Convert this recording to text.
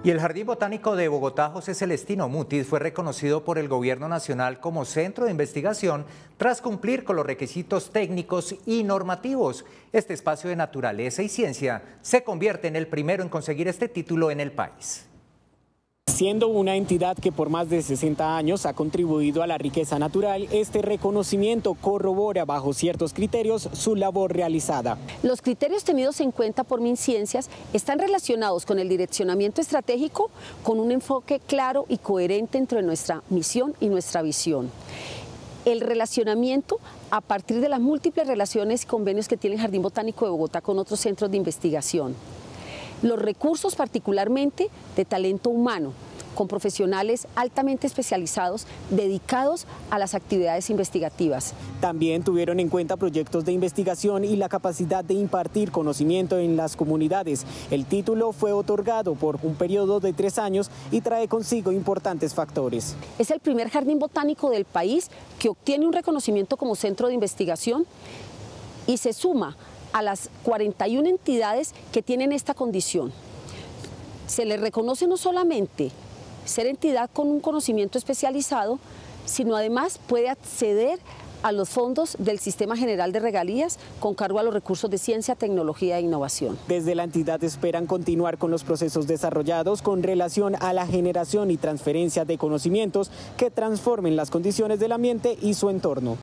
Y el Jardín Botánico de Bogotá José Celestino Mutis fue reconocido por el Gobierno Nacional como centro de investigación tras cumplir con los requisitos técnicos y normativos. Este espacio de naturaleza y ciencia se convierte en el primero en conseguir este título en el país. Siendo una entidad que por más de 60 años ha contribuido a la riqueza natural, este reconocimiento corrobora bajo ciertos criterios su labor realizada. Los criterios tenidos en cuenta por MinCiencias están relacionados con el direccionamiento estratégico, con un enfoque claro y coherente entre nuestra misión y nuestra visión. El relacionamiento a partir de las múltiples relaciones y convenios que tiene el Jardín Botánico de Bogotá con otros centros de investigación. Los recursos particularmente de talento humano, con profesionales altamente especializados dedicados a las actividades investigativas. También tuvieron en cuenta proyectos de investigación y la capacidad de impartir conocimiento en las comunidades. El título fue otorgado por un periodo de 3 años y trae consigo importantes factores. Es el primer jardín botánico del país que obtiene un reconocimiento como centro de investigación y se suma a las 41 entidades que tienen esta condición. Se les reconoce no solamente ser entidad con un conocimiento especializado, sino además puede acceder a los fondos del Sistema General de Regalías con cargo a los recursos de ciencia, tecnología e innovación. Desde la entidad esperan continuar con los procesos desarrollados con relación a la generación y transferencia de conocimientos que transformen las condiciones del ambiente y su entorno.